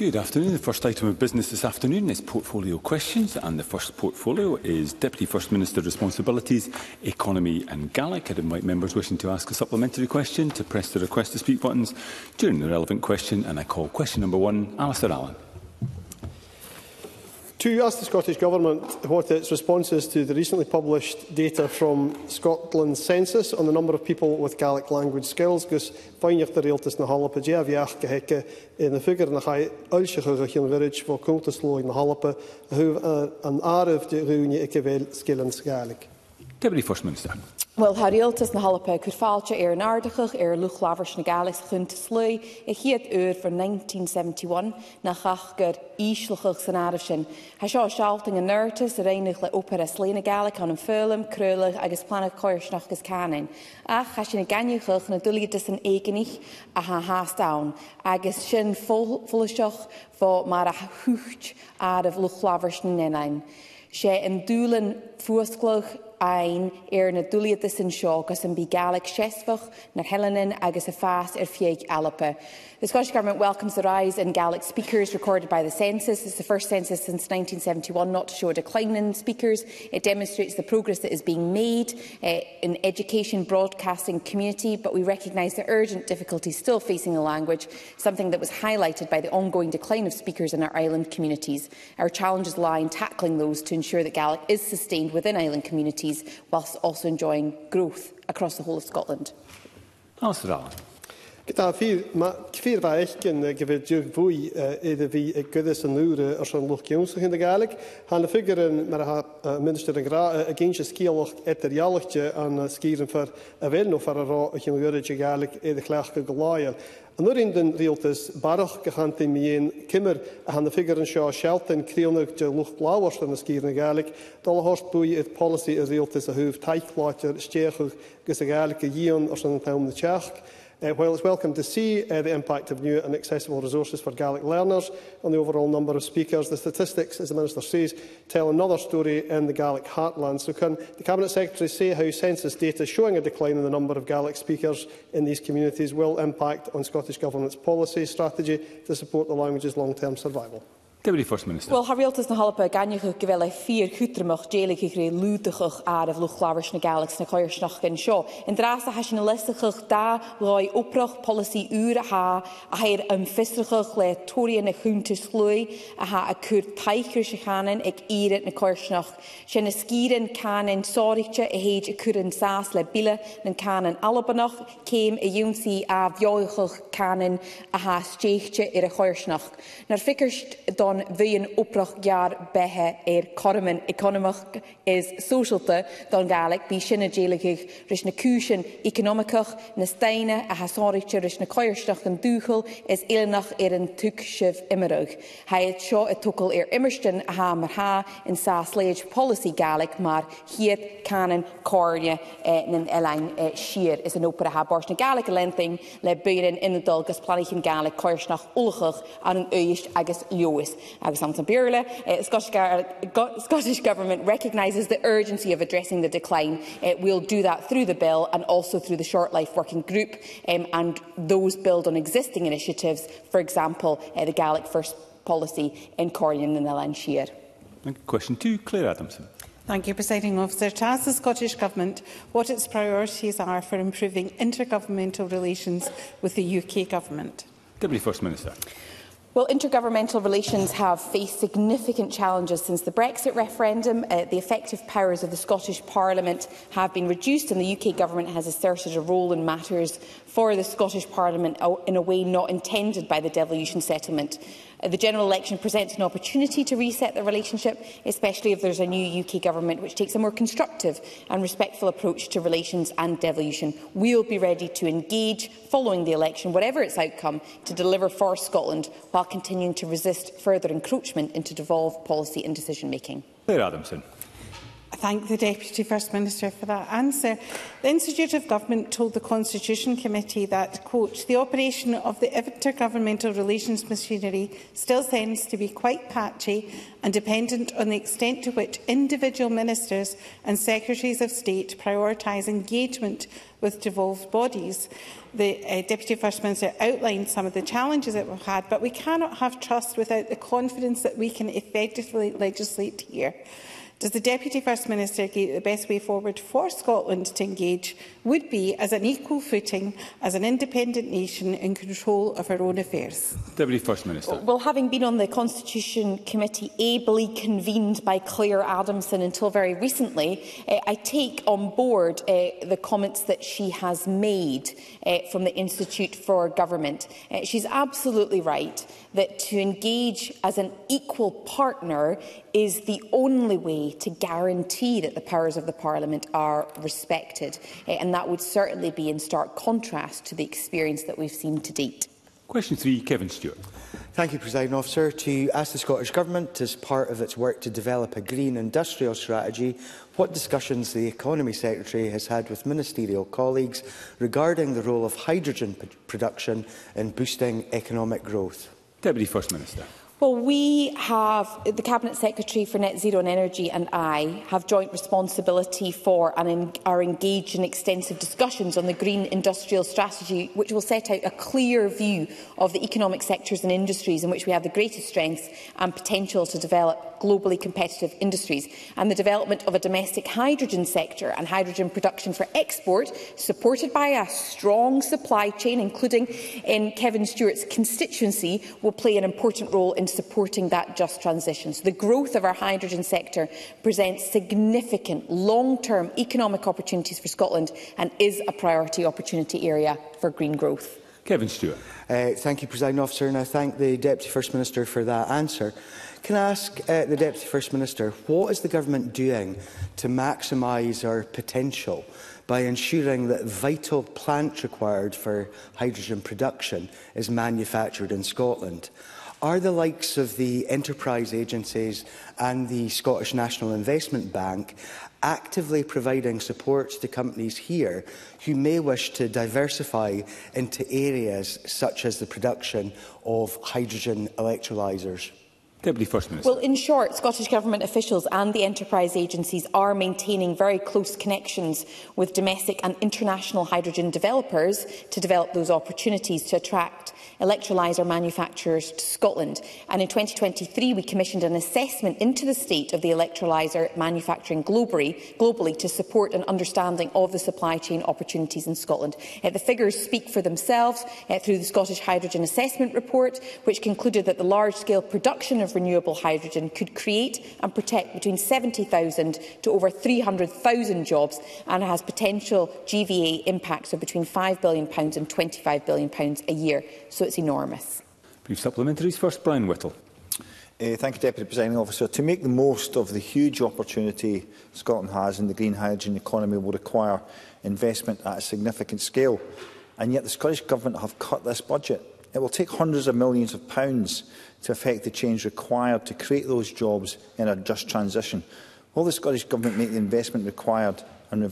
Good afternoon. The first item of business this afternoon is portfolio questions, and the first portfolio is Deputy First Minister Responsibilities, Economy and Gaelic. I'd invite members wishing to ask a supplementary question to press the request to speak buttons during the relevant question, and I call question number 1, Alistair Allen. To ask the Scottish Government what its response is to the recently published data from Scotland's census on the number of people with Gaelic language skills, gus fáinneach de réaltas na hallapa déabheach go heice in the figure na chai ulseach a chian virage for cultus lóig na hallapa a who an arif de rúni ikevel skillens Gaelic. Deputy First Minister. Wel, haar réaltas na hallapa could fáilte ar an ardachach ar luchlávers na Gaelic chunt slui a chiad for 1971 na chachgur íslachach san arif sin. Ha seo sealting an nurtas a reinig le opera sléna Gaelic an fulum, crúlach agus planach coirsnach gus canin. Ach ha sin a ganiuchach na duliadas an eigenich a ha haas down agus sin fullaseach fo mar a hucht arif luchlávers na nenain. Sé an dúlan fuasglach ein na duliadas an seo gus an bí Gaelic sesfach na helenin agus a fast fieg alapa. The Scottish Government welcomes the rise in Gaelic speakers recorded by the census. It's the first census since 1971 not to show a decline in speakers. It demonstrates the progress that is being made in education, broadcasting, community, but we recognise the urgent difficulties still facing the language, something that was highlighted by the ongoing decline of speakers in our island communities. Our challenges lie in tackling those to ensure that Gaelic is sustained within island communities whilst also enjoying growth across the whole of Scotland. Alistair Allen. Gyda fyr fa eichgyn gyfer diwg fwy iddo fi gydas yn lŵr ar sy'n lwch giwnsach yn y Gaelig. Han y ffigur yn mae'r minister yn gra y geinsio sgiolwch etter ialwch an sgir yn fyr y fel nhw fyr ar o ych yn gwyrdd y Gaelig iddo chlech gygolael. Yn yr un dyn rialtas barach gychant i mi un cymr a han y ffigur yn sio sialtyn creonwg dy lwch blawers yn y sgir yn y Gaelig. Dol horst bwy ydd polisi y rialtas a hwf taichlater stiechwch gys y Gaelig y gion ar sy'n tawn y tiach. While it's welcome to see the impact of new and accessible resources for Gaelic learners on the overall number of speakers, the statistics, as the Minister says, tell another story in the Gaelic heartland. So can the Cabinet Secretary say how census data showing a decline in the number of Gaelic speakers in these communities will impact on Scottish Government's policy strategy to support the language's long-term survival? Deputy First Minister. Wel, harrialtas na hallpa ganiuch gyfele 4 chwtramach délig gre lúdachach araf luchlávers na Gaelics na coirsnach gan seo. In drasta has na listachach da loi oprach policy uur ha a hair fistrachach le toria na chunte slui a ha a kur taichir se chanen ag iret na coirsnach. Se na skiren canen sorichtje a heid a kuren saas le bile na canen alabanach came a junsi a vjoichach canen a ha steichtje a coirsnach. Nar fikkerst don bhíon oprach gear bethe corman economach is socialte don Gaelic bí sinna déalaigh ris na cúsin economicach na steine a hasáirte ris na coirsteach an dúchel is éilenach an tuk sibh imirug. Haid seo a tukul immerston a ha mar ha in sásléid policy Gaelic mar hiad canan córne nan elang siar is an opera ha bors na Gaelic lenting le beirin inadul gus planich Gaelic coirsnach ulchach an an uist agus leois. Agus Samson Birla, Scottish Government recognises the urgency of addressing the decline. We'll do that through the bill and also through the Short Life Working Group, and those build on existing initiatives, for example, the Gaelic First policy in Corrigan and Elan. Question 2, Claire Adamson. Thank you, Presiding Officer. To ask the Scottish Government what its priorities are for improving intergovernmental relations with the UK Government. Deputy First Minister. Well, intergovernmental relations have faced significant challenges since the Brexit referendum. The effective powers of the Scottish Parliament have been reduced, and the UK Government has asserted a role in matters for the Scottish Parliament in a way not intended by the devolution settlement. The general election presents an opportunity to reset the relationship, especially if there is a new UK Government which takes a more constructive and respectful approach to relations and devolution. We will be ready to engage following the election, whatever its outcome, to deliver for Scotland while continuing to resist further encroachment into devolved policy and decision-making. Claire Adamson. I thank the Deputy First Minister for that answer. The Institute of Government told the Constitution Committee that, quote, the operation of the intergovernmental relations machinery still tends to be quite patchy and dependent on the extent to which individual ministers and secretaries of state prioritise engagement with devolved bodies. The Deputy First Minister outlined some of the challenges that we've had, but we cannot have trust without the confidence that we can effectively legislate here. Does the Deputy First Minister agree that the best way forward for Scotland to engage would be as an equal footing as an independent nation in control of our own affairs? Deputy First Minister. Well, having been on the Constitution Committee ably convened by Claire Adamson until very recently, I take on board the comments that she has made from the Institute for Government. She's absolutely right that to engage as an equal partner is the only way to guarantee that the powers of the Parliament are respected, and that would certainly be in stark contrast to the experience that we've seen to date. Question 3, Kevin Stewart. Thank you, Presiding Officer. To ask the Scottish Government, as part of its work to develop a green industrial strategy, what discussions the Economy Secretary has had with ministerial colleagues regarding the role of hydrogen production in boosting economic growth? Deputy First Minister. Well, we have, the Cabinet Secretary for Net Zero and Energy and I have joint responsibility for and are engaged in extensive discussions on the Green Industrial Strategy, which will set out a clear view of the economic sectors and industries in which we have the greatest strengths and potential to develop globally competitive industries, and the development of a domestic hydrogen sector and hydrogen production for export, supported by a strong supply chain, including in Kevin Stewart's constituency, will play an important role in supporting that just transition. So the growth of our hydrogen sector presents significant long-term economic opportunities for Scotland and is a priority opportunity area for green growth. Kevin Stewart. Thank you, Presiding Officer, and I thank the Deputy First Minister for that answer. Can I ask the Deputy First Minister, what is the Government doing to maximise our potential by ensuring that vital plant required for hydrogen production is manufactured in Scotland? Are the likes of the enterprise agencies and the Scottish National Investment Bank actively providing support to companies here who may wish to diversify into areas such as the production of hydrogen electrolysers? Deputy First Minister. Well, in short, Scottish Government officials and the enterprise agencies are maintaining very close connections with domestic and international hydrogen developers to develop those opportunities to attract electrolyser manufacturers to Scotland. And in 2023, we commissioned an assessment into the state of the electrolyser manufacturing globally to support an understanding of the supply chain opportunities in Scotland. The figures speak for themselves through the Scottish Hydrogen Assessment Report, which concluded that the large-scale production of renewable hydrogen could create and protect between 70,000 to over 300,000 jobs and has potential GVA impacts of between £5 billion and £25 billion a year. So it's enormous. Brief supplementaries first, Brian Whittle. Thank you, Deputy Presiding Officer. To make the most of the huge opportunity Scotland has in the green hydrogen economy will require investment at a significant scale. And yet the Scottish Government have cut this budget. It will take hundreds of millions of pounds to effect the change required to create those jobs in a just transition. Will the Scottish Government make the investment required and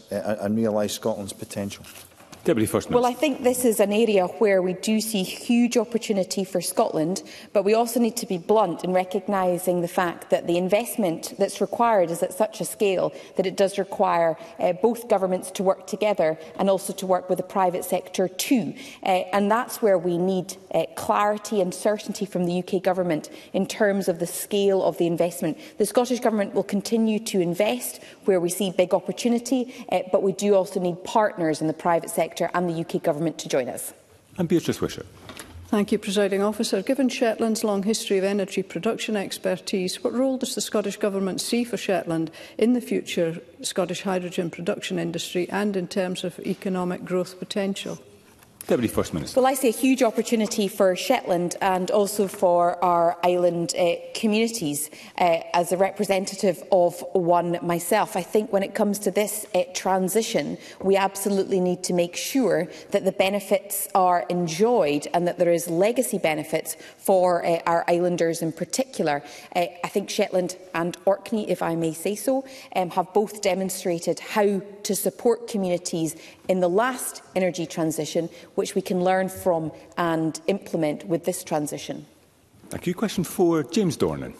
realise Scotland's potential? Deputy First Minister. Well, I think this is an area where we do see huge opportunity for Scotland, but we also need to be blunt in recognising the fact that the investment that's required is at such a scale that it does require both governments to work together and also to work with the private sector too. And that's where we need clarity and certainty from the UK Government in terms of the scale of the investment. The Scottish Government will continue to invest where we see big opportunity, but we do also need partners in the private sector and the UK Government to join us. And Beatrice Wisher. Thank you, Presiding Officer. Given Shetland's long history of energy production expertise, what role does the Scottish Government see for Shetland in the future Scottish hydrogen production industry and in terms of economic growth potential? Deputy First Minister. Well, I see a huge opportunity for Shetland and also for our island communities. As a representative of one myself, I think when it comes to this transition, we absolutely need to make sure that the benefits are enjoyed and that there is legacy benefits for our islanders in particular. I think Shetland and Orkney, if I may say so, have both demonstrated how to support communities in the last energy transition, which we can learn from and implement with this transition. Thank you. Question 4, James Dornan.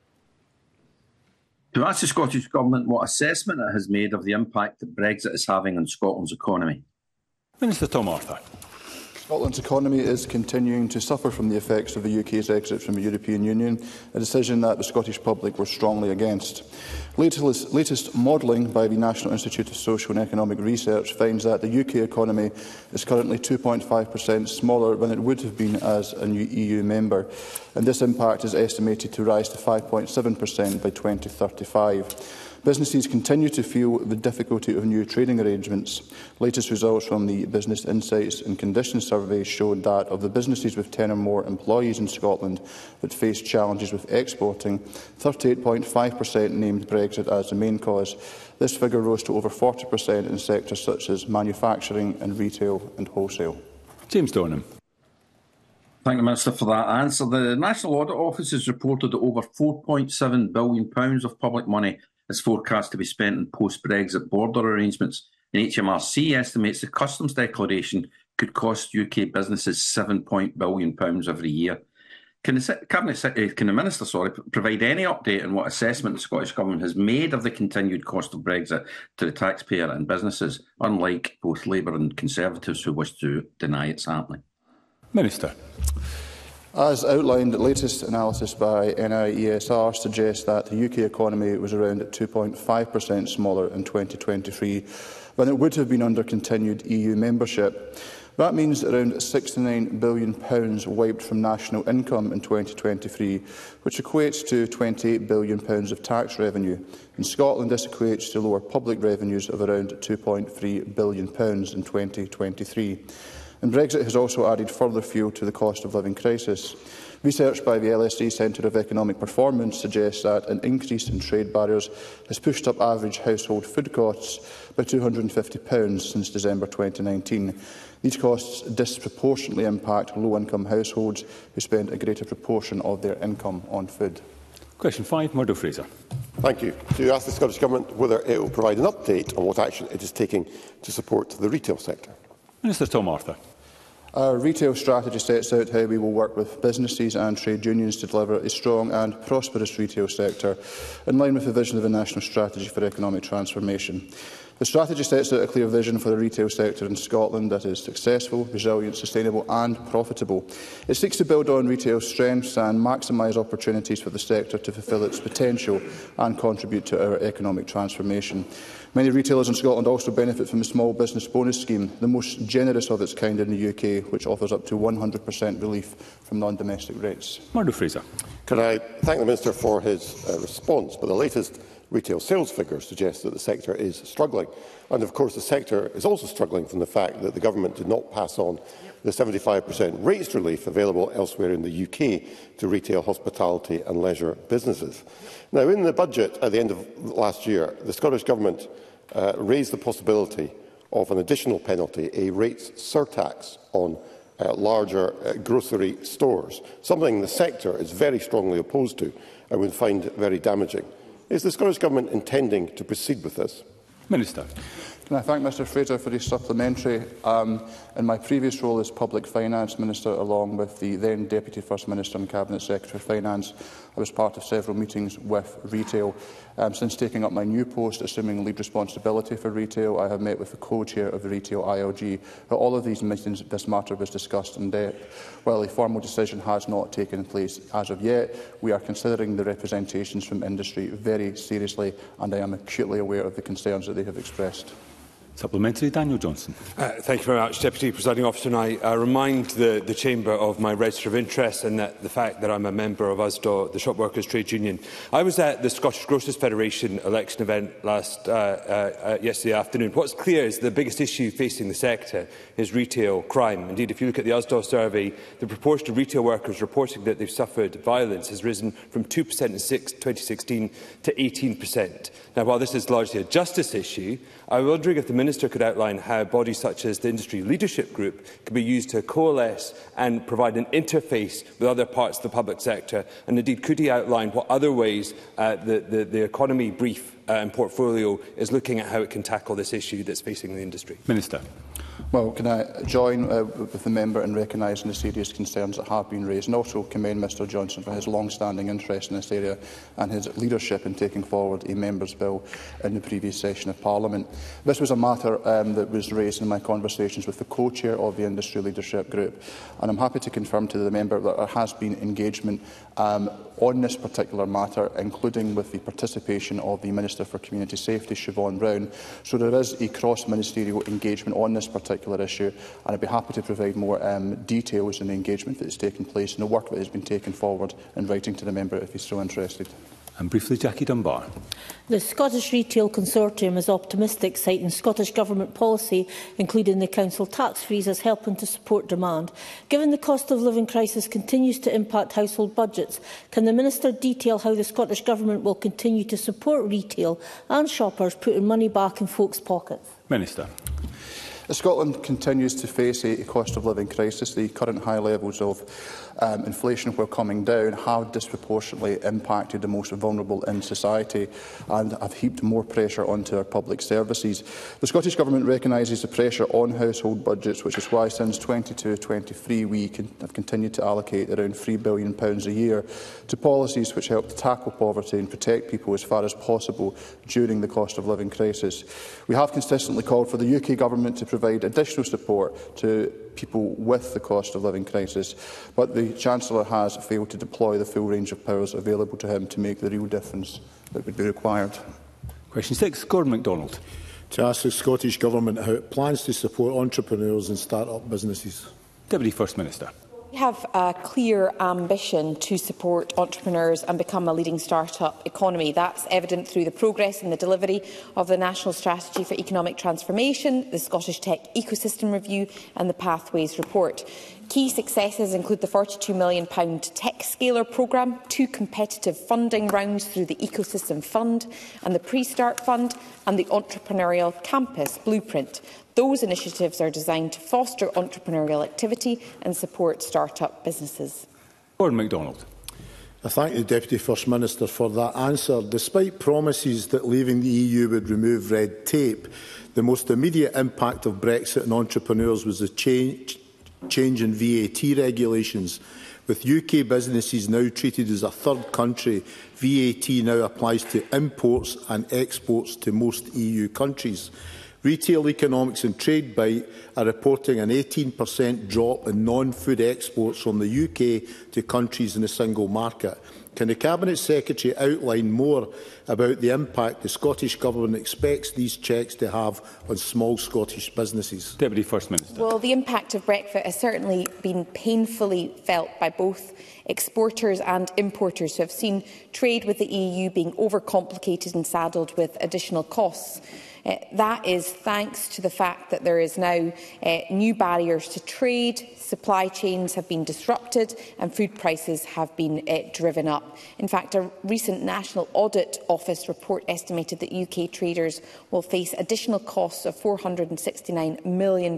To ask the Scottish Government what assessment it has made of the impact that Brexit is having on Scotland's economy. Minister Tom Arthur. Scotland's economy is continuing to suffer from the effects of the UK's exit from the European Union, a decision that the Scottish public were strongly against. Latest modelling by the National Institute of Social and Economic Research finds that the UK economy is currently 2.5% smaller than it would have been as a new EU member, and this impact is estimated to rise to 5.7% by 2035. Businesses continue to feel the difficulty of new trading arrangements. Latest results from the Business Insights and Conditions survey showed that of the businesses with 10 or more employees in Scotland that face challenges with exporting, 38.5% named Brexit as the main cause. This figure rose to over 40% in sectors such as manufacturing and retail and wholesale. James Dornan. Thank the Minister for that answer. The National Audit Office has reported that over £4.7 billion of public money is forecast to be spent in post-Brexit border arrangements, and HMRC estimates the customs declaration could cost UK businesses £7 billion every year. Can the Minister provide any update on what assessment the Scottish Government has made of the continued cost of Brexit to the taxpayer and businesses, unlike both Labour and Conservatives who wish to deny it's happening? Minister. As outlined, the latest analysis by NIESR suggests that the UK economy was around 2.5% smaller in 2023 than it would have been under continued EU membership. That means around £69 billion wiped from national income in 2023, which equates to £28 billion of tax revenue. In Scotland, this equates to lower public revenues of around £2.3 billion in 2023. And Brexit has also added further fuel to the cost of living crisis. Research by the LSE Centre of Economic Performance suggests that an increase in trade barriers has pushed up average household food costs by £250 since December 2019. These costs disproportionately impact low-income households who spend a greater proportion of their income on food. Question 5, Murdo Fraser. Thank you. To ask the Scottish Government whether it will provide an update on what action it is taking to support the retail sector. Minister Tom Arthur. Our retail strategy sets out how we will work with businesses and trade unions to deliver a strong and prosperous retail sector, in line with the vision of the National Strategy for Economic Transformation. The strategy sets out a clear vision for the retail sector in Scotland that is successful, resilient, sustainable and profitable. It seeks to build on retail strengths and maximise opportunities for the sector to fulfil its potential and contribute to our economic transformation. Many retailers in Scotland also benefit from the Small Business Bonus Scheme, the most generous of its kind in the UK, which offers up to 100% relief from non-domestic rates. Murdo Fraser. Can I thank the Minister for his response? But the latest retail sales figures suggest that the sector is struggling. And of course the sector is also struggling from the fact that the Government did not pass on the 75% rates relief available elsewhere in the UK to retail, hospitality and leisure businesses. Now, in the budget at the end of last year, the Scottish Government raised the possibility of an additional penalty, a rates surtax on larger grocery stores, something the sector is very strongly opposed to and would find very damaging. Is the Scottish Government intending to proceed with this? Minister. Can I thank Mr Fraser for his supplementary? In my previous role as Public Finance Minister, along with the then Deputy First Minister and Cabinet Secretary for Finance, I was part of several meetings with retail. Since taking up my new post, assuming lead responsibility for retail, I have met with the co-chair of the Retail ILG. At all of these meetings, this matter was discussed in depth. While a formal decision has not taken place as of yet, we are considering the representations from industry very seriously, and I am acutely aware of the concerns that they have expressed. Supplementary, Daniel Johnson. Thank you very much, Deputy Presiding Officer. And I remind the Chamber of my register of interest and the fact that I'm a member of USDA, the Shop Workers Trade Union. I was at the Scottish Grocers Federation election event yesterday afternoon. What's clear is the biggest issue facing the sector is retail crime. Indeed, if you look at the USDA survey, the proportion of retail workers reporting that they've suffered violence has risen from 2% in 2016 to 18%. Now, while this is largely a justice issue, I'm wondering if the Minister could outline how bodies such as the Industry Leadership Group can be used to coalesce and provide an interface with other parts of the public sector, and indeed could he outline what other ways the economy brief and portfolio is looking at how it can tackle this issue that's facing the industry? Minister. Well, can I join with the member in recognising the serious concerns that have been raised, and also commend Mr Johnson for his long-standing interest in this area and his leadership in taking forward a Members' Bill in the previous session of Parliament. This was a matter that was raised in my conversations with the co-chair of the Industry Leadership Group, and I'm happy to confirm to the member that there has been engagement on this particular matter, including with the participation of the Minister for Community Safety, Siobhan Brown. So there is a cross-ministerial engagement on this particular issue, and I'd be happy to provide more details on the engagement that has taken place and the work that has been taken forward in writing to the member if he's so interested. And briefly, Jackie Dunbar. The Scottish Retail Consortium is optimistic, citing Scottish Government policy, including the council tax freeze, as helping to support demand. Given the cost of living crisis continues to impact household budgets, can the Minister detail how the Scottish Government will continue to support retail and shoppers, putting money back in folks' pockets? Minister. Scotland continues to face a cost of living crisis. The current high levels of inflation, while coming down, have disproportionately impacted the most vulnerable in society and have heaped more pressure onto our public services. The Scottish Government recognises the pressure on household budgets, which is why since 2022-23 we have continued to allocate around £3 billion a year to policies which help to tackle poverty and protect people as far as possible during the cost of living crisis. We have consistently called for the UK Government to provide additional support to people with the cost of living crisis, but the Chancellor has failed to deploy the full range of powers available to him to make the real difference that would be required. Question 6, Gordon MacDonald. To ask the Scottish Government how it plans to support entrepreneurs and start-up businesses. Deputy First Minister. We have a clear ambition to support entrepreneurs and become a leading start-up economy. That's evident through the progress in the delivery of the National Strategy for Economic Transformation, the Scottish Tech Ecosystem Review and the Pathways Report. Key successes include the £42 million Tech Scaler programme, 2 competitive funding rounds through the Ecosystem Fund and the Pre-Start Fund, and the Entrepreneurial Campus Blueprint. Those initiatives are designed to foster entrepreneurial activity and support start-up businesses. Gordon MacDonald. I thank the Deputy First Minister for that answer. Despite promises that leaving the EU would remove red tape, the most immediate impact of Brexit on entrepreneurs was the change in VAT regulations. With UK businesses now treated as a third country, VAT now applies to imports and exports to most EU countries. Retail Economics and Trade Bite are reporting an 18% drop in non-food exports from the UK to countries in the single market. Can the Cabinet Secretary outline more about the impact the Scottish Government expects these checks to have on small Scottish businesses? Deputy First Minister. Well, the impact of Brexit has certainly been painfully felt by both exporters and importers who have seen trade with the EU being overcomplicated and saddled with additional costs. That is thanks to the fact that there is now new barriers to trade, supply chains have been disrupted and food prices have been driven up. In fact, a recent National Audit Office report estimated that UK traders will face additional costs of £469 million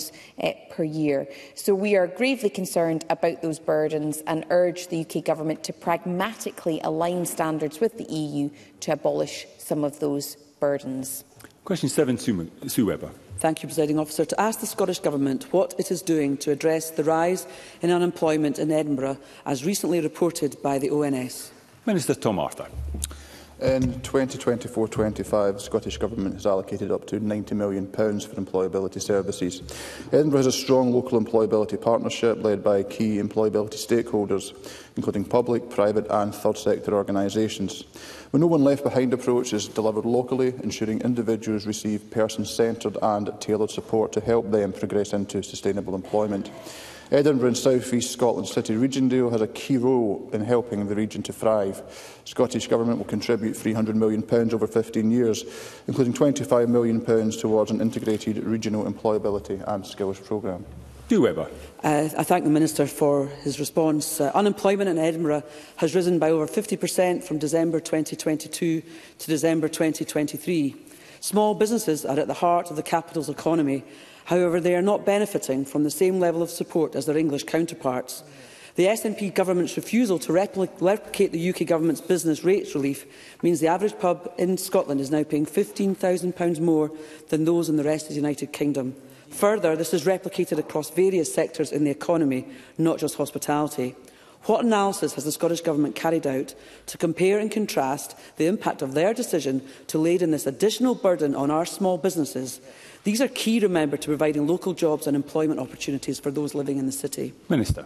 per year. So we are gravely concerned about those burdens and urge the UK Government to pragmatically align standards with the EU to abolish some of those burdens. Question 7, Sue Webber. Thank you, Presiding Officer. To ask the Scottish Government what it is doing to address the rise in unemployment in Edinburgh, as recently reported by the ONS. Minister Tom Arthur. In 2024-25, the Scottish Government has allocated up to £90 million for employability services. Edinburgh has a strong local employability partnership led by key employability stakeholders, including public, private and third sector organisations. The No One Left Behind approach is delivered locally, ensuring individuals receive person-centred and tailored support to help them progress into sustainable employment. Edinburgh and South East Scotland City Region Deal has a key role in helping the region to thrive. The Scottish Government will contribute £300 million over 15 years, including £25 million towards an integrated regional employability and skills programme. Weber. I thank the Minister for his response. Unemployment in Edinburgh has risen by over 50% from December 2022 to December 2023. Small businesses are at the heart of the capital's economy. However, they are not benefiting from the same level of support as their English counterparts. The SNP government's refusal to replicate the UK government's business rates relief means the average pub in Scotland is now paying £15,000 more than those in the rest of the United Kingdom. Further, this is replicated across various sectors in the economy, not just hospitality. What analysis has the Scottish Government carried out to compare and contrast the impact of their decision to lay in this additional burden on our small businesses? These are key, remember, to providing local jobs and employment opportunities for those living in the city. Minister.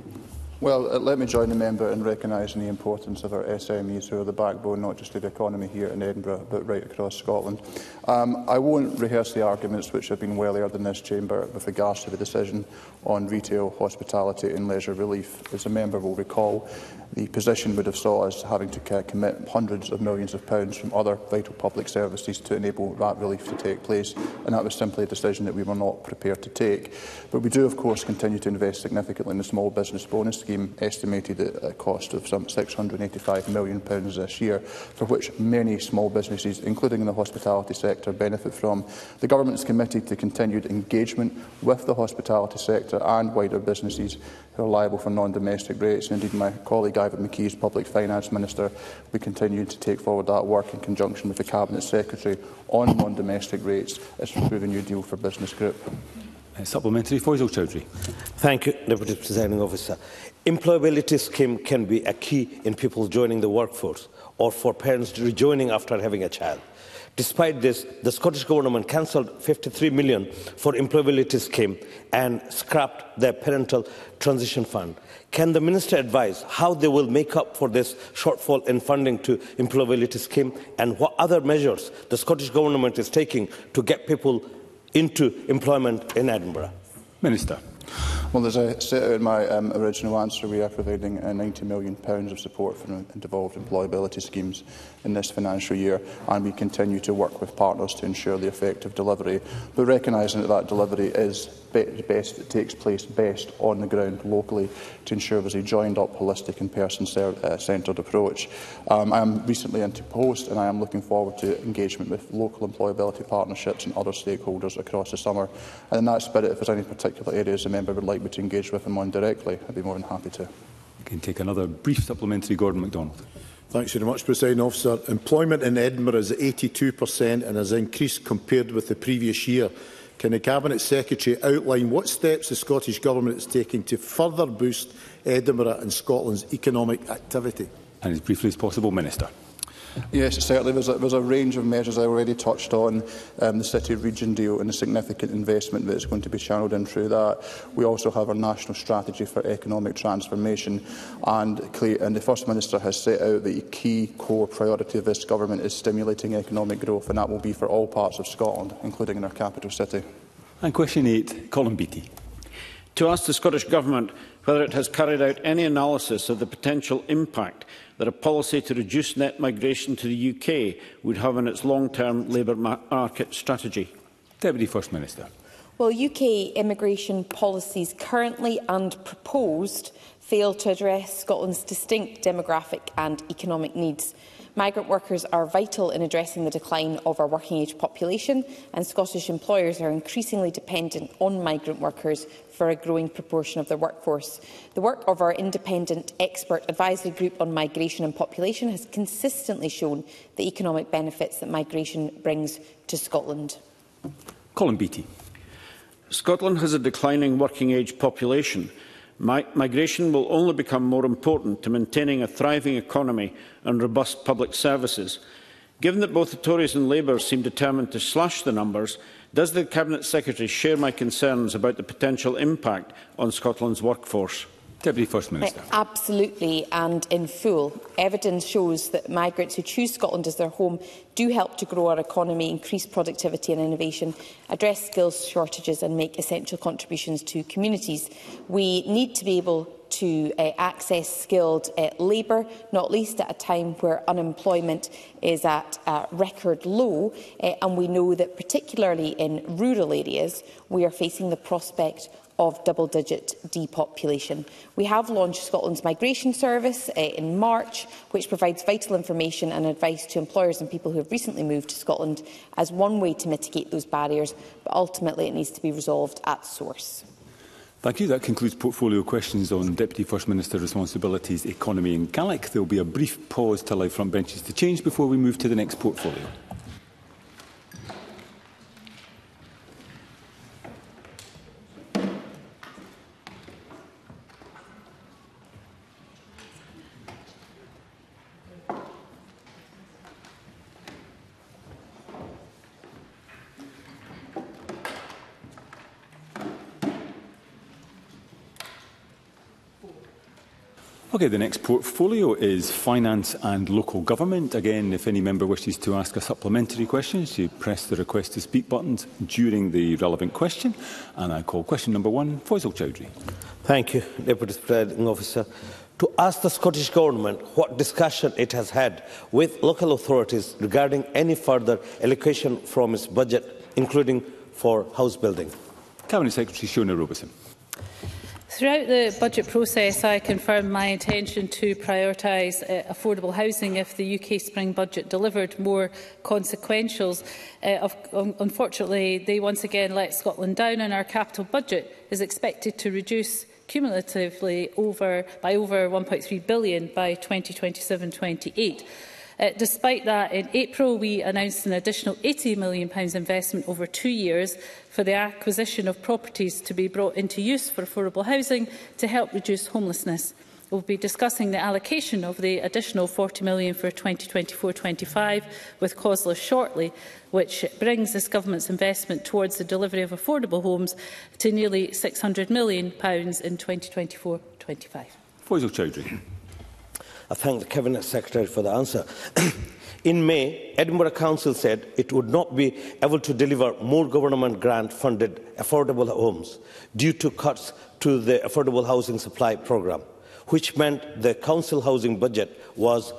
Well, let me join the member in recognising the importance of our SMEs, who are the backbone not just of the economy here in Edinburgh, but right across Scotland. I won't rehearse the arguments which have been well aired in this chamber with regards to the decision on retail, hospitality and leisure relief. As the member will recall, the position would have saw us having to commit hundreds of millions of pounds from other vital public services to enable that relief to take place, and that was simply a decision that we were not prepared to take. But we do, of course, continue to invest significantly in the small business bonus scheme, estimated at a cost of some £685 million this year, for which many small businesses, including in the hospitality sector, benefit from. The Government is committed to continued engagement with the hospitality sector and wider businesses who are liable for non-domestic rates. And indeed, my colleague Ivan McKee, as Public Finance Minister, will be continuing to take forward that work in conjunction with the Cabinet Secretary on non-domestic rates as we approve a new deal for Business Group. Supplementary, Faisal Chowdhury. Thank you, Deputy Presiding Officer. Employability scheme can be a key in people joining the workforce or for parents rejoining after having a child. Despite this, the Scottish Government cancelled £53 million for employability scheme and scrapped their parental transition fund. Can the Minister advise how they will make up for this shortfall in funding to employability scheme, and what other measures the Scottish Government is taking to get people into employment in Edinburgh? Minister. Well, as I set out in my original answer, we are providing £90 million of support for devolved employability schemes in this financial year, and we continue to work with partners to ensure the effective delivery, but recognising that that delivery is takes place best on the ground locally to ensure there's a joined-up, holistic and person-centred approach. I am recently into post, and I am looking forward to engagement with local employability partnerships and other stakeholders across the summer. And in that spirit, if there's any particular areas the member would like me to engage with them on directly, I'd be more than happy to. We can take another brief supplementary. Gordon MacDonald. Thanks very much, Presiding Officer. Employment in Edinburgh is at 82% and has increased compared with the previous year. Can the Cabinet Secretary outline what steps the Scottish Government is taking to further boost Edinburgh and Scotland's economic activity? And as briefly as possible, Minister. Yes, certainly. There's a range of measures. I already touched on the City Region Deal and the significant investment that is going to be channelled in through that. We also have our National Strategy for Economic Transformation, and the First Minister has set out the key core priority of this Government is stimulating economic growth, and that will be for all parts of Scotland, including in our capital city. And question 8, Colin Beattie. To ask the Scottish Government whether it has carried out any analysis of the potential impact that a policy to reduce net migration to the UK would have on its long-term labour market strategy. Deputy First Minister. Well, UK immigration policies currently and proposed fail to address Scotland's distinct demographic and economic needs. Migrant workers are vital in addressing the decline of our working-age population, and Scottish employers are increasingly dependent on migrant workers for a growing proportion of their workforce. The work of our independent expert advisory group on migration and population has consistently shown the economic benefits that migration brings to Scotland. Colin Beattie. Scotland has a declining working-age population, Migration will only become more important to maintaining a thriving economy and robust public services. Given that both the Tories and Labour seem determined to slash the numbers, does the Cabinet Secretary share my concerns about the potential impact on Scotland's workforce? Deputy First Minister. Absolutely and in full. Evidence shows that migrants who choose Scotland as their home do help to grow our economy, increase productivity and innovation, address skills shortages and make essential contributions to communities. We need to be able to access skilled labour, not least at a time where unemployment is at a record low, and we know that particularly in rural areas we are facing the prospect of double-digit depopulation. We have launched Scotland's Migration Service in March, which provides vital information and advice to employers and people who have recently moved to Scotland as one way to mitigate those barriers, but ultimately it needs to be resolved at source. Thank you. That concludes portfolio questions on Deputy First Minister responsibilities, economy and Gaelic. There will be a brief pause to allow front benches to change before we move to the next portfolio. Okay, the next portfolio is Finance and Local Government. Again, if any member wishes to ask a supplementary question, you press the Request to Speak buttons during the relevant question. And I call question number 1, Faisal Chowdhury. Thank you, Deputy Presiding Officer. To ask the Scottish Government what discussion it has had with local authorities regarding any further allocation from its budget, including for house building. Cabinet Secretary Shona Robertson. Throughout the budget process, I confirmed my intention to prioritise affordable housing if the UK Spring Budget delivered more consequentials. Unfortunately, they once again let Scotland down, and our capital budget is expected to reduce cumulatively by over £1.3 billion by 2027-28. Despite that, in April we announced an additional £80 million investment over 2 years for the acquisition of properties to be brought into use for affordable housing to help reduce homelessness. We will be discussing the allocation of the additional £40 million for 2024-25 with COSLA shortly, which brings this government's investment towards the delivery of affordable homes to nearly £600 million in 2024-25. Faisal Chowdhury. I thank the Cabinet Secretary for the answer. In May, Edinburgh Council said it would not be able to deliver more government grant-funded affordable homes due to cuts to the affordable housing supply programme, which meant the council housing budget was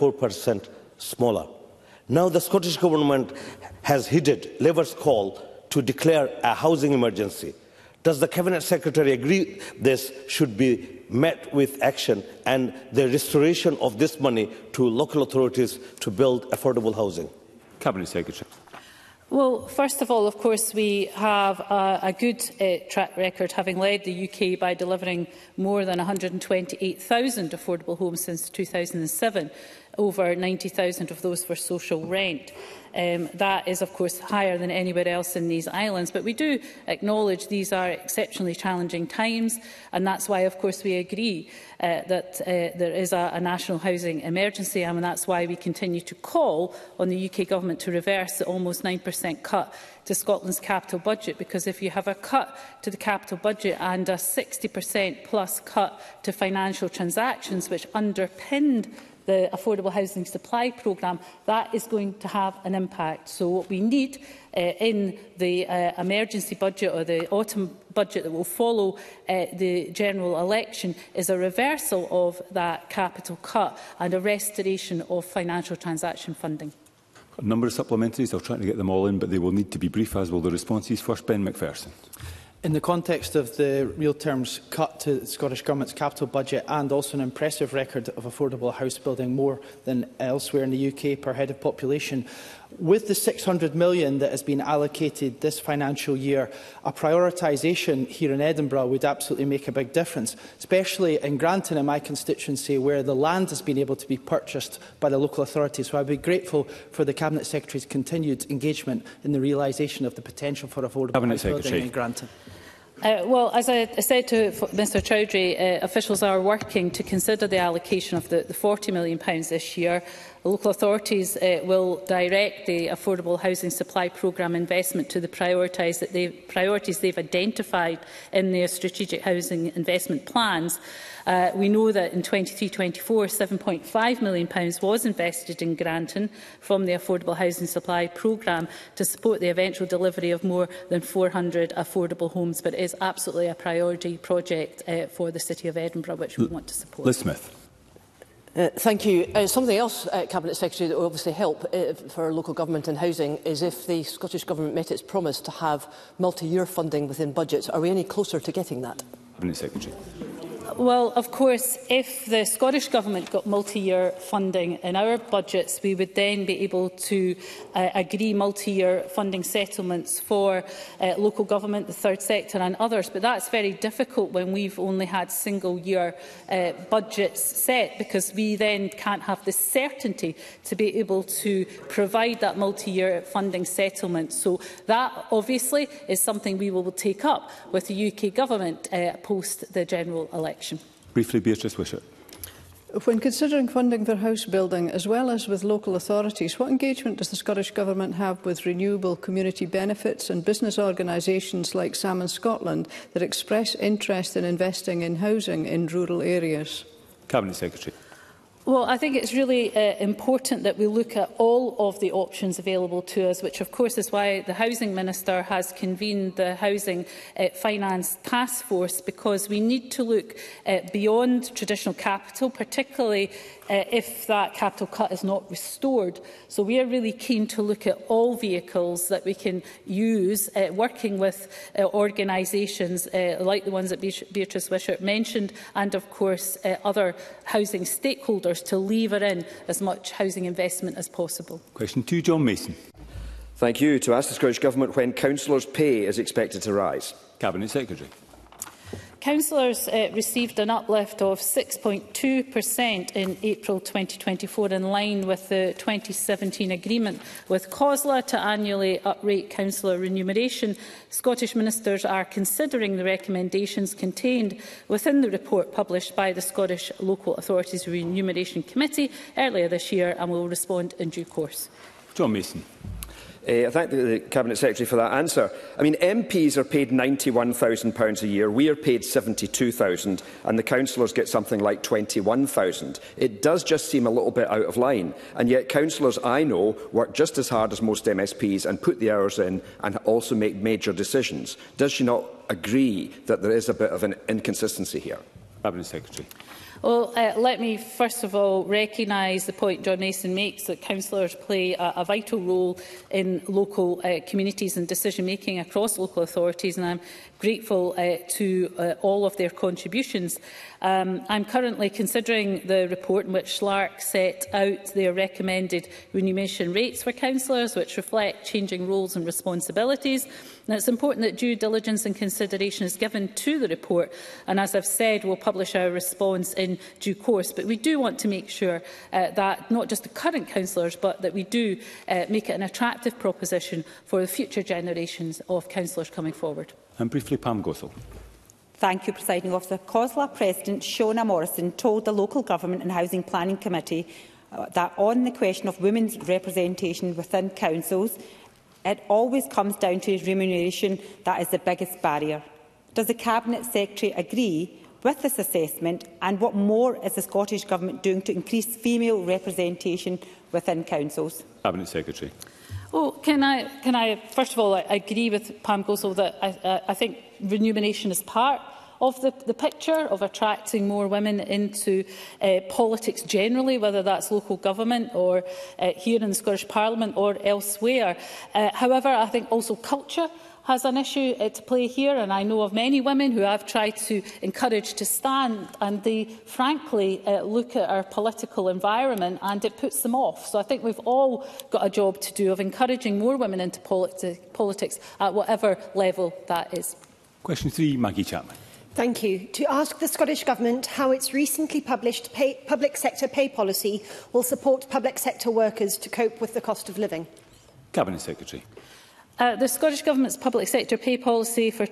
24% smaller. Now the Scottish Government has heeded Labour's call to declare a housing emergency. Does the Cabinet Secretary agree this should be met with action and the restoration of this money to local authorities to build affordable housing? Cabinet Secretary. Well, first of all, of course, we have a good track record, having led the UK by delivering more than 128,000 affordable homes since 2007. Over 90,000 of those for social rent. That is, of course, higher than anywhere else in these islands. But we do acknowledge these are exceptionally challenging times, and that's why, of course, we agree that there is a national housing emergency, and that's why we continue to call on the UK Government to reverse the almost 9% cut to Scotland's capital budget, because if you have a cut to the capital budget and a 60% plus cut to financial transactions, which underpinned the affordable housing supply programme, that is going to have an impact. So what we need in the emergency budget or the autumn budget that will follow the general election is a reversal of that capital cut and a restoration of financial transaction funding. A number of supplementaries. I'll try to get them all in, but they will need to be brief, as will the responses. First, Ben Macpherson. In the context of the real terms cut to the Scottish Government's capital budget and also an impressive record of affordable house building, more than elsewhere in the UK per head of population, with the £600 million that has been allocated this financial year, a prioritisation here in Edinburgh would absolutely make a big difference, especially in Granton, in my constituency, where the land has been able to be purchased by the local authorities. So I would be grateful for the Cabinet Secretary's continued engagement in the realisation of the potential for affordable house building in Granton. Well, as I said to Mr Chowdhury, officials are working to consider the allocation of the £40 million this year. Local authorities will direct the Affordable Housing Supply Programme investment to the priorities they've identified in their strategic housing investment plans. We know that in 23-24, £7.5 million was invested in Granton from the Affordable Housing Supply Programme to support the eventual delivery of more than 400 affordable homes. But it is absolutely a priority project for the City of Edinburgh, which we want to support. Liz Smith. Thank you. Something else, Cabinet Secretary, that will obviously help for local government and housing is if the Scottish Government met its promise to have multi-year funding within budgets. Are we any closer to getting that? Cabinet Secretary. Well, of course, if the Scottish Government got multi-year funding in our budgets, we would then be able to agree multi-year funding settlements for local government, the third sector and others. But that's very difficult when we've only had single-year budgets set, because we then can't have the certainty to be able to provide that multi-year funding settlement. So that, obviously, is something we will take up with the UK Government post the general election. Briefly, Beatrice Wishart. When considering funding for house building, as well as with local authorities, what engagement does the Scottish Government have with renewable community benefits and business organisations like Salmon Scotland that express interest in investing in housing in rural areas? Cabinet Secretary. Well, I think it's really important that we look at all of the options available to us, which of course is why the Housing Minister has convened the Housing Finance Task Force, because we need to look beyond traditional capital, particularly if that capital cut is not restored. So we are really keen to look at all vehicles that we can use, working with organisations like the ones that Beatrice Wishart mentioned, and of course other housing stakeholders, to lever in as much housing investment as possible. Question 2, John Mason. Thank you. To ask the Scottish Government when councillors' pay is expected to rise. Cabinet Secretary. Councillors received an uplift of 6.2% in April 2024, in line with the 2017 agreement with COSLA to annually uprate councillor remuneration. Scottish ministers are considering the recommendations contained within the report published by the Scottish Local Authorities Remuneration Committee earlier this year, and will respond in due course. John Mason. I thank the Cabinet Secretary for that answer. I mean, MPs are paid £91,000 a year, we are paid £72,000, and the councillors get something like £21,000. It does just seem a little bit out of line, and yet councillors I know work just as hard as most MSPs and put the hours in and also make major decisions. Does she not agree that there is a bit of an inconsistency here? Cabinet Secretary. Well, let me first of all recognise the point John Mason makes, that councillors play a vital role in local communities and decision-making across local authorities, and I'm grateful to all of their contributions. I'm currently considering the report in which SLARC set out their recommended remuneration rates for councillors, which reflect changing roles and responsibilities. Now, it's important that due diligence and consideration is given to the report, and as I've said, we'll publish our response in due course. But we do want to make sure that not just the current councillors, but that we do make it an attractive proposition for the future generations of councillors coming forward. And briefly, Pam Gossel. Thank you, Presiding Officer. COSLA President Shona Morrison told the Local Government and Housing Planning Committee that on the question of women's representation within councils, it always comes down to remuneration that is the biggest barrier. Does the Cabinet Secretary agree with this assessment, and what more is the Scottish Government doing to increase female representation within councils? Cabinet Secretary. Well, can I first of all, I agree with Pam Gossel that I think remuneration is part of the picture of attracting more women into politics generally, whether that's local government or here in the Scottish Parliament or elsewhere. However, I think also culture has an issue to play here, and I know of many women who I've tried to encourage to stand, and they frankly look at our political environment and it puts them off. So I think we've all got a job to do of encouraging more women into politics at whatever level that is. Question 3, Maggie Chapman. Thank you. To ask the Scottish Government how its recently published public sector pay policy will support public sector workers to cope with the cost of living. Cabinet Secretary. The Scottish Government's public sector pay policy for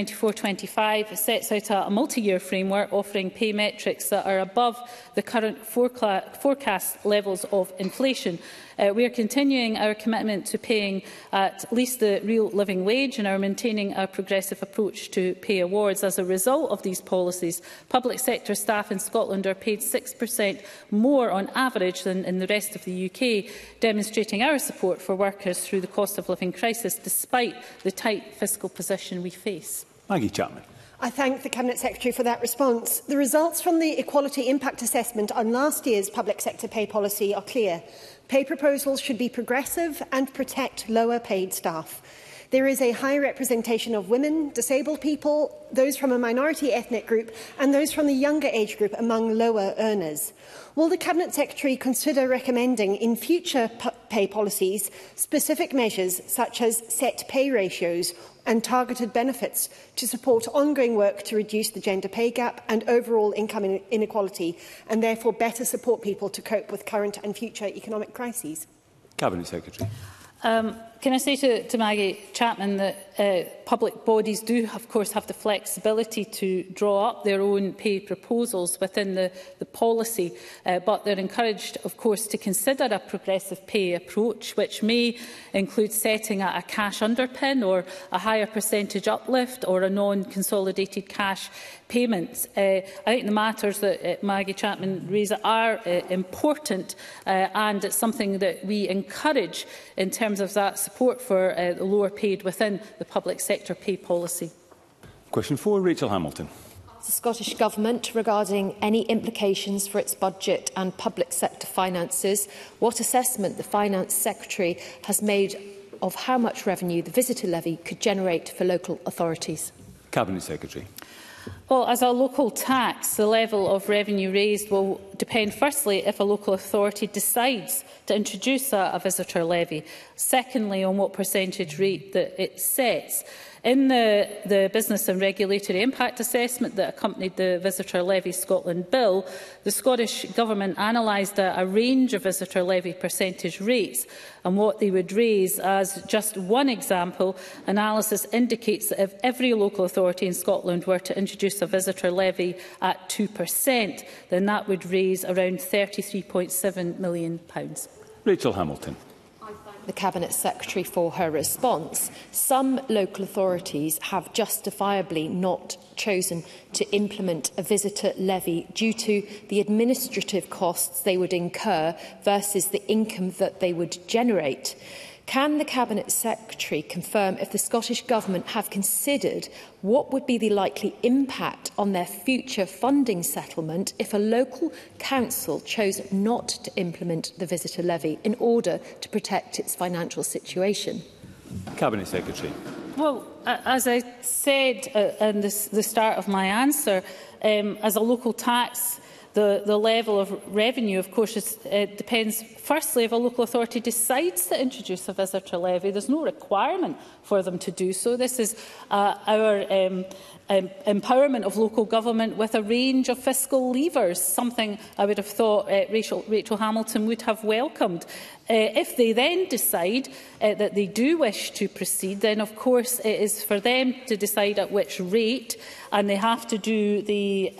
2024-25 sets out a multi-year framework offering pay metrics that are above the current forecast levels of inflation. We are continuing our commitment to paying at least the real living wage and are maintaining a progressive approach to pay awards. As a result of these policies, public sector staff in Scotland are paid 6% more on average than in the rest of the UK, demonstrating our support for workers through the cost of living crisis, despite the tight fiscal position we face. Maggie Chapman. I thank the Cabinet Secretary for that response. The results from the Equality Impact Assessment on last year's public sector pay policy are clear. Pay proposals should be progressive and protect lower paid staff. There is a high representation of women, disabled people, those from a minority ethnic group and those from the younger age group among lower earners. Will the Cabinet Secretary consider recommending in future pay policies specific measures such as set pay ratios and targeted benefits to support ongoing work to reduce the gender pay gap and overall income inequality, and therefore better support people to cope with current and future economic crises? Cabinet Secretary. Can I say to Maggie Chapman that public bodies do, of course, have the flexibility to draw up their own pay proposals within the policy, but they're encouraged, of course, to consider a progressive pay approach, which may include setting a cash underpin or a higher percentage uplift or a non-consolidated cash payment. I think the matters that Maggie Chapman raised are important, and it's something that we encourage in terms of that support for the lower paid within the public sector pay policy. Question 4, Rachel Hamilton. The Scottish Government regarding any implications for its budget and public sector finances, what assessment the Finance Secretary has made of how much revenue the visitor levy could generate for local authorities? Cabinet Secretary. Well, as a local tax, the level of revenue raised will depend, firstly, if a local authority decides to introduce a visitor levy. Secondly, on what percentage rate that it sets. In the Business and Regulatory Impact Assessment that accompanied the Visitor Levy Scotland Bill, the Scottish Government analysed a range of visitor levy percentage rates and what they would raise. As just one example, analysis indicates that if every local authority in Scotland were to introduce a visitor levy at 2%, then that would raise around £33.7 million. Rachel Hamilton. The Cabinet Secretary for her response. Some local authorities have justifiably not chosen to implement a visitor levy due to the administrative costs they would incur versus the income that they would generate. Can the Cabinet Secretary confirm if the Scottish Government have considered what would be the likely impact on their future funding settlement if a local council chose not to implement the visitor levy in order to protect its financial situation? Cabinet Secretary. Well, as I said in the start of my answer, as a local tax, the level of revenue, of course, depends, firstly, if a local authority decides to introduce a visitor levy. There's no requirement for them to do so. This is our empowerment of local government with a range of fiscal levers, something I would have thought Rachel Hamilton would have welcomed. If they then decide that they do wish to proceed, then of course it is for them to decide at which rate, and they have to do the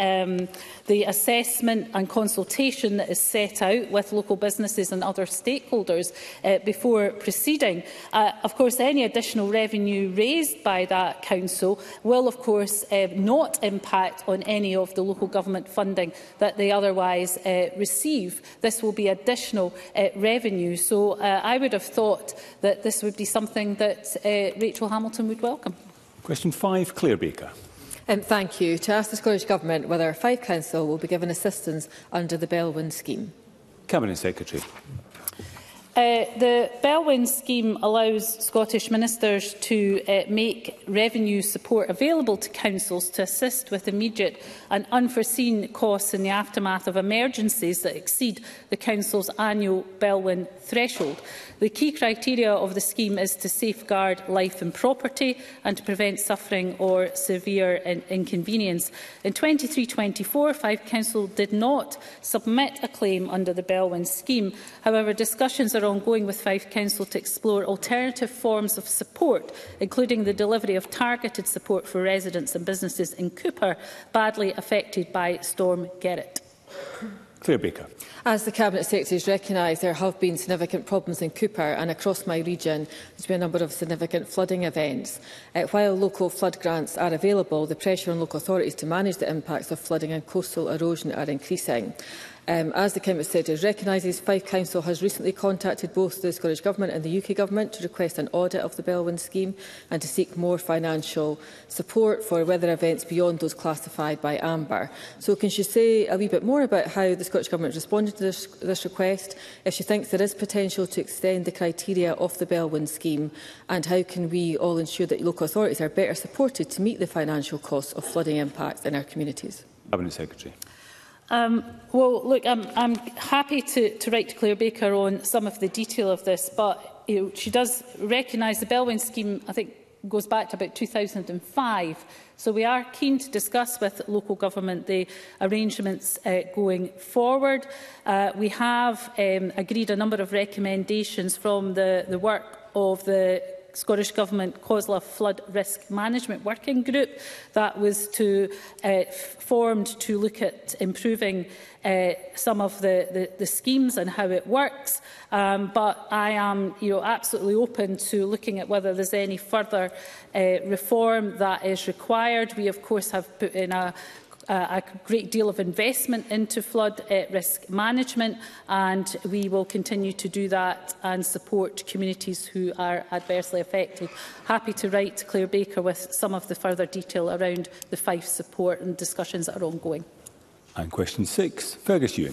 assessment and consultation that is set out with local businesses and other stakeholders before proceeding. Of course, any additional revenue raised by that council will, of course, not impact on any of the local government funding that they otherwise receive. This will be additional revenue. So I would have thought that this would be something that Rachel Hamilton would welcome. Question 5, Claire Baker. Thank you. To ask the Scottish Government whether Fife Council will be given assistance under the Bellwyn scheme. Cabinet Secretary. The Bellwyn scheme allows Scottish ministers to make revenue support available to councils to assist with immediate and unforeseen costs in the aftermath of emergencies that exceed the council's annual Bellwyn threshold. The key criteria of the scheme is to safeguard life and property and to prevent suffering or severe inconvenience. In 23-24, Fife Council did not submit a claim under the Bellwyn scheme. However, discussions are ongoing with Fife Council to explore alternative forms of support, including the delivery of targeted support for residents and businesses in Cooper badly affected by Storm Gerrit. Claire Baker. As the Cabinet Secretary has recognised, there have been significant problems in Cooper and across my region. There's been a number of significant flooding events. While local flood grants are available, the pressure on local authorities to manage the impacts of flooding and coastal erosion are increasing. As the Cabinet Secretary recognises, Fife Council has recently contacted both the Scottish Government and the UK Government to request an audit of the Bellwyn scheme and to seek more financial support for weather events beyond those classified by Amber. So can she say a wee bit more about how the Scottish Government responded to this request, if she thinks there is potential to extend the criteria of the Bellwyn scheme, and how can we all ensure that local authorities are better supported to meet the financial costs of flooding impacts in our communities? Cabinet Secretary. Well, look, I'm happy to write to Claire Baker on some of the detail of this, but she does recognise the Bellwyn scheme, I think, goes back to about 2005. So we are keen to discuss with local government the arrangements going forward. We have agreed a number of recommendations from the work of the Scottish Government COSLA Flood Risk Management Working Group that was formed to look at improving some of the schemes and how it works. But I am absolutely open to looking at whether there's any further reform that is required. We, of course, have put in a great deal of investment into flood risk management, and we will continue to do that and support communities who are adversely affected. Happy to write to Claire Baker with some of the further detail around the Fife support and discussions that are ongoing. And question 6, Fergus Ewing.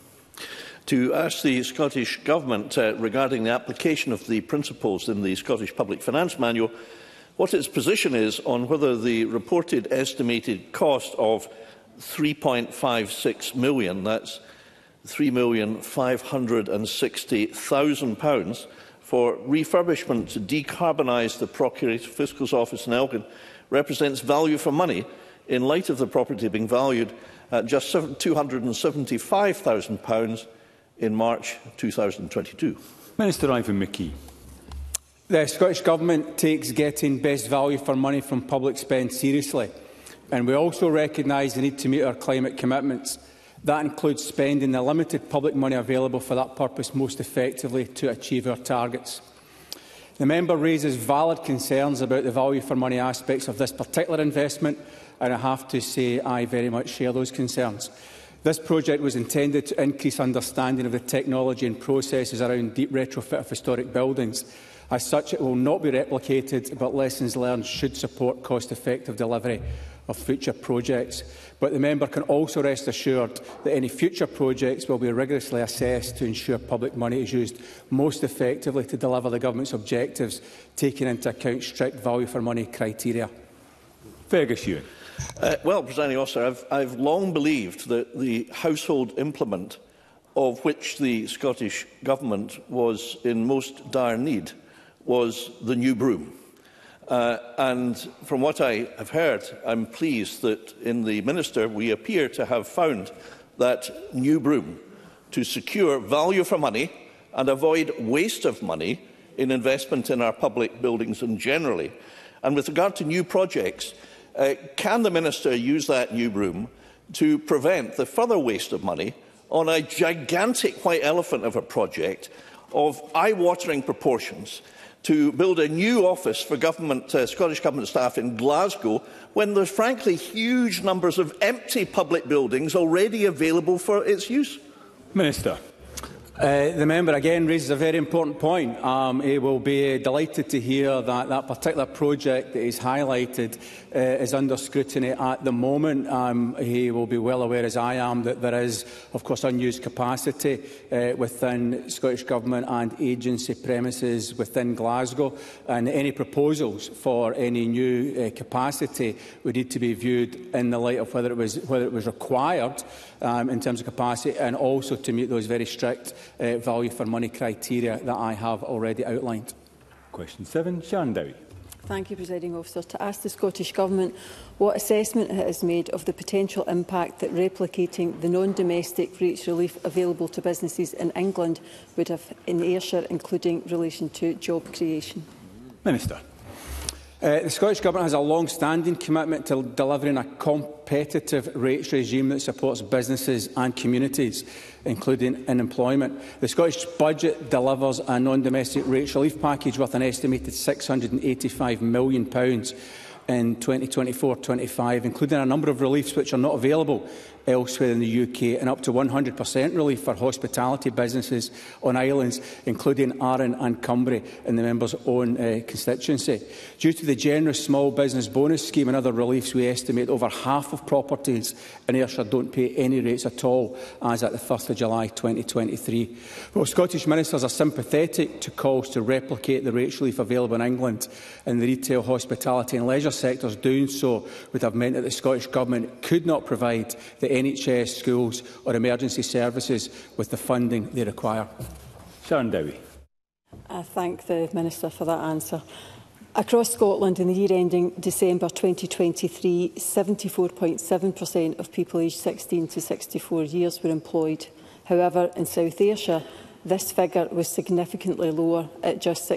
To ask the Scottish Government regarding the application of the principles in the Scottish Public Finance Manual, what its position is on whether the reported estimated cost of £3.56 million, that's £3,560,000 for refurbishment to decarbonise the Procurator Fiscal's office in Elgin represents value for money in light of the property being valued at just £275,000 in March 2022. Minister Ivan McKee. The Scottish Government takes getting best value for money from public spend seriously, and we also recognise the need to meet our climate commitments. That includes spending the limited public money available for that purpose most effectively to achieve our targets. The member raises valid concerns about the value for money aspects of this particular investment, and I have to say I very much share those concerns. This project was intended to increase understanding of the technology and processes around deep retrofit of historic buildings. As such, it will not be replicated, but lessons learned should support cost-effective delivery of future projects. But the member can also rest assured that any future projects will be rigorously assessed to ensure public money is used most effectively to deliver the Government's objectives, taking into account strict value for money criteria. Fergus Ewing. Well, Presiding Officer, I've long believed that the household implement of which the Scottish Government was in most dire need was the new broom. And from what I have heard, I'm pleased that in the Minister we appear to have found that new broom to secure value for money and avoid waste of money in investment in our public buildings and generally. And with regard to new projects, can the Minister use that new broom to prevent the further waste of money on a gigantic white elephant of a project of eye-watering proportions to build a new office for Scottish Government staff in Glasgow when there's frankly huge numbers of empty public buildings already available for its use? Minister. The member again raises a very important point. He will be delighted to hear that that particular project that is highlighted is under scrutiny at the moment. He will be well aware, as I am, that there is, of course, unused capacity within Scottish Government and agency premises within Glasgow, and any proposals for any new capacity would need to be viewed in the light of whether it was required in terms of capacity, and also to meet those very strict value for money criteria that I have already outlined. Question 7, Sian Dowie. Thank you, Presiding Officer. To ask the Scottish Government what assessment it has made of the potential impact that replicating the non-domestic rates relief available to businesses in England would have in Ayrshire, including relation to job creation. Minister. The Scottish Government has a long-standing commitment to delivering a competitive rates regime that supports businesses and communities, including in employment. The Scottish Budget delivers a non-domestic rates relief package worth an estimated £685 million in 2024-25, including a number of reliefs which are not available elsewhere in the UK, and up to 100% relief for hospitality businesses on islands, including Arran and Cumbria in the member's own constituency. Due to the generous small business bonus scheme and other reliefs, we estimate over half of properties in Ayrshire don't pay any rates at all, as at the 1st of July 2023. Well, Scottish ministers are sympathetic to calls to replicate the rates relief available in England in the retail, hospitality and leisure sectors. Doing so would have meant that the Scottish Government could not provide the NHS, schools or emergency services with the funding they require. Sharon Dowie. I thank the Minister for that answer. Across Scotland, in the year ending December 2023, 74.7% of people aged 16 to 64 years were employed. However, in South Ayrshire, this figure was significantly lower at just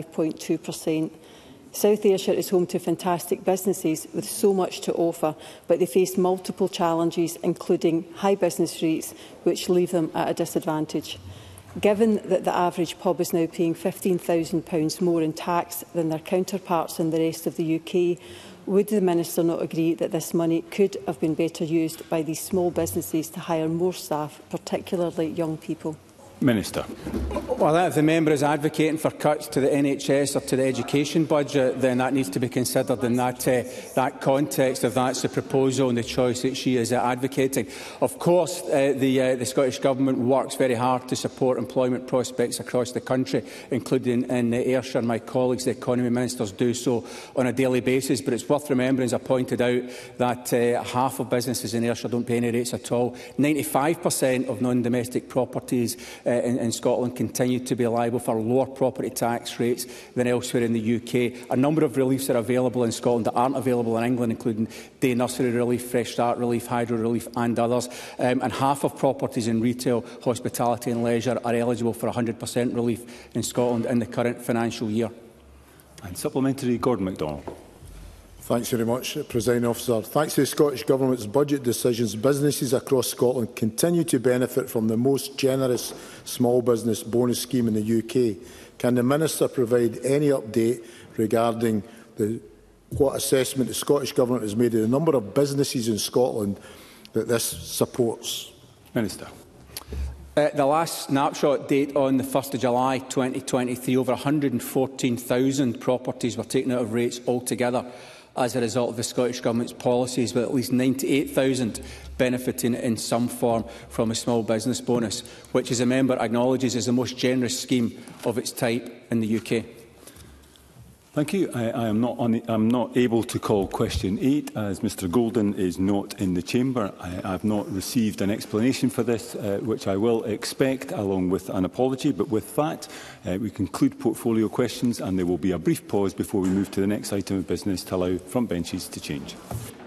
65.2%. South Ayrshire is home to fantastic businesses with so much to offer, but they face multiple challenges, including high business rates, which leave them at a disadvantage. Given that the average pub is now paying £15,000 more in tax than their counterparts in the rest of the UK, would the Minister not agree that this money could have been better used by these small businesses to hire more staff, particularly young people? Minister. Well, if the member is advocating for cuts to the NHS or to the education budget, then that needs to be considered in that context, if that's the proposal and the choice that she is advocating. Of course, the Scottish Government works very hard to support employment prospects across the country, including in Ayrshire. My colleagues, the economy ministers, do so on a daily basis. But it's worth remembering, as I pointed out, that half of businesses in Ayrshire don't pay any rates at all. 95% of non-domestic properties in Scotland continue to be liable for lower property tax rates than elsewhere in the UK. A number of reliefs are available in Scotland that aren't available in England, including day nursery relief, fresh start relief, hydro relief and others. And half of properties in retail, hospitality and leisure are eligible for 100% relief in Scotland in the current financial year. And supplementary, Gordon MacDonald. Thanks very much, Presiding Officer. Thanks to the Scottish Government's budget decisions, businesses across Scotland continue to benefit from the most generous small business bonus scheme in the UK. Can the Minister provide any update regarding what assessment the Scottish Government has made of the number of businesses in Scotland that this supports? Minister. The last snapshot date on the 1st of July 2023, over 114,000 properties were taken out of rates altogether as a result of the Scottish Government's policies, with at least 98,000 benefiting in some form from a small business bonus, which, as a member acknowledges, is the most generous scheme of its type in the UK. Thank you. I'm not able to call question 8 as Mr Golden is not in the chamber. I have not received an explanation for this, which I will expect along with an apology. But with that, we conclude portfolio questions and there will be a brief pause before we move to the next item of business to allow front benches to change.